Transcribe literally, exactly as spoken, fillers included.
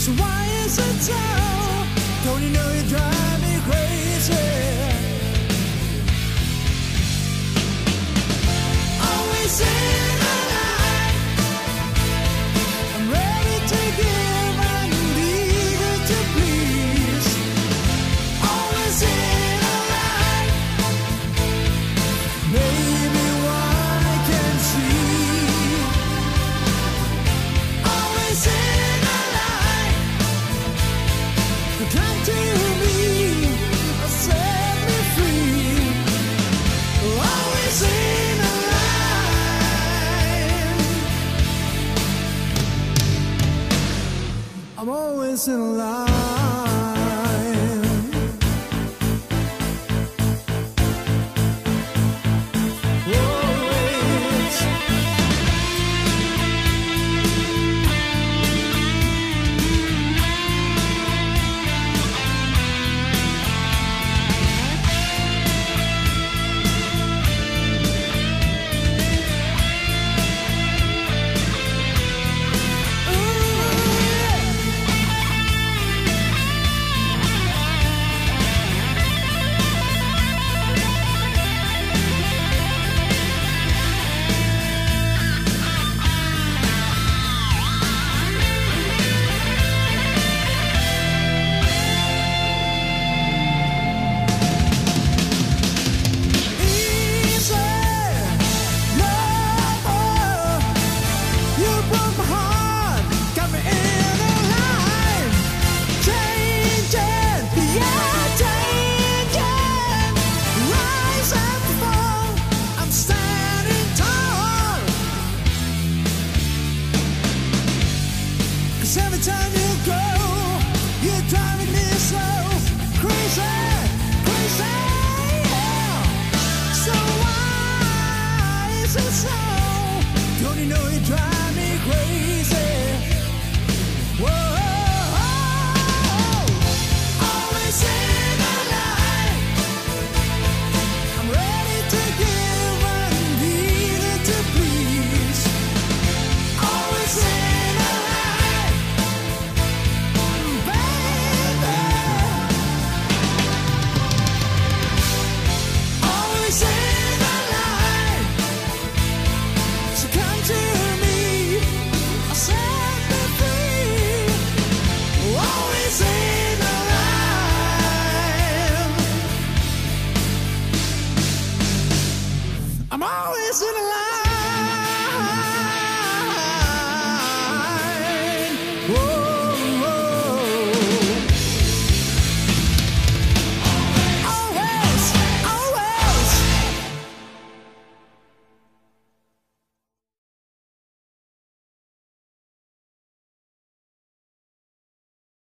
So why is it so? Don't you know you drive me crazy? Always in the line. I'm ready to give and eager to please. Always in the line. Maybe one I can see. Always in the line. Come to me, set me free. Always in the line. I'm always in line. Always. Every time you go, you're driving me so crazy, crazy, yeah. So why is it so? Don't you know you drive me crazy? Whoa, always in the line. I'm ready to give and eager to please. Always in the line. Always in the line. So come to me, I'll set me free. Always in the line. I'm always in the line.